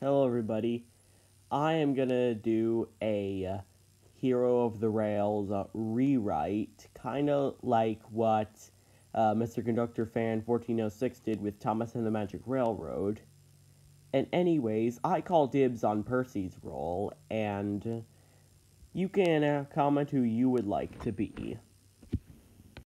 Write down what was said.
Hello everybody, I am gonna do a Hero of the Rails rewrite, kinda like what Mr. Conductor Fan 1406 did with Thomas and the Magic Railroad. And anyways, I call dibs on Percy's role, and you can comment who you would like to be.